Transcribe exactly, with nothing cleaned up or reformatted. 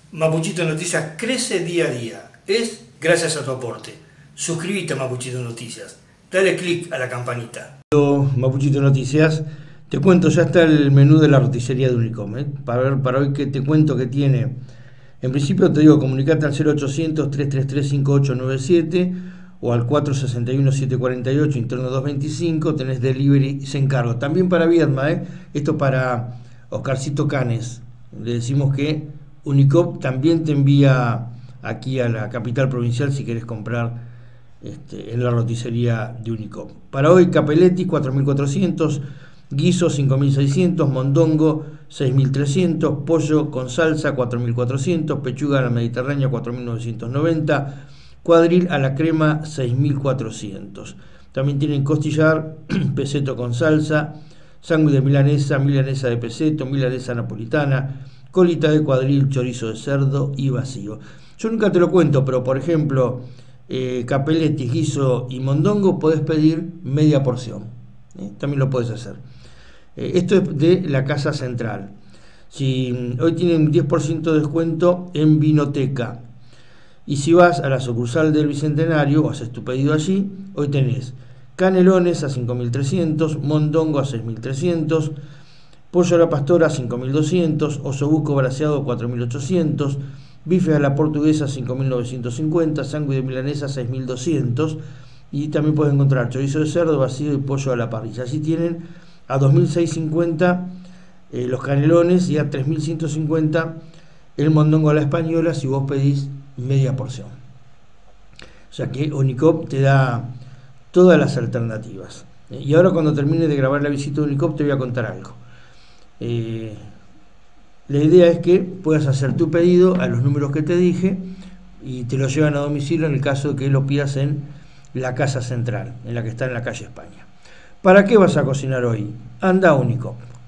Mapuchito Noticias crece día a día. Es gracias a tu aporte. Suscríbete a Mapuchito Noticias. Dale click a la campanita. Mapuchito Noticias, te cuento, ya está el menú de la roticería de Unicom. ¿eh? Para ver, para hoy que te cuento que tiene. En principio te digo, comunicate al cero ochocientos, tres tres tres, cinco ocho nueve siete o al cuatro seis uno, siete cuatro ocho, interno doscientos veinticinco, tenés delivery y se encargo. También para Viedma, ¿eh? Esto para Oscarcito Canes. Le decimos que Unicom también te envía aquí a la capital provincial si querés comprar este, en la roticería de Unicom. Para hoy, Capelletti cuatro mil cuatrocientos, guiso cinco mil seiscientos, mondongo seis mil trescientos, pollo con salsa cuatro mil cuatrocientos, pechuga a la mediterránea cuatro mil novecientos noventa, cuadril a la crema seis mil cuatrocientos. También tienen costillar, peseto con salsa, sándwich de milanesa, milanesa de peseto, milanesa napolitana, colita de cuadril, chorizo de cerdo y vacío. Yo nunca te lo cuento, pero por ejemplo, eh, Capelletti, guiso y mondongo podés pedir media porción. ¿eh? También lo podés hacer. Eh, esto es de la Casa Central. Si hoy tienen diez por ciento de descuento en Vinoteca. Y si vas a la sucursal del Bicentenario o haces tu pedido allí, hoy tenés canelones a cinco mil trescientos, mondongo a seis mil trescientos, pollo a la pastora a cinco mil doscientos, osobuco braseado cuatro mil ochocientos, bife a la portuguesa cinco mil novecientos cincuenta, sándwich de milanesa seis mil doscientos y también puedes encontrar chorizo de cerdo, vacío y pollo a la parrilla. Así tienen a dos mil seiscientos cincuenta eh, los canelones y a tres mil ciento cincuenta el mondongo a la española si vos pedís media porción. O sea que Unicom te da todas las alternativas. Y ahora cuando termine de grabar la visita de Unicom te voy a contar algo. Eh, la idea es que puedas hacer tu pedido a los números que te dije y te lo llevan a domicilio en el caso de que lo pidas en la Casa Central, en la que está en la calle España. ¿Para qué vas a cocinar hoy? Anda a Unicom.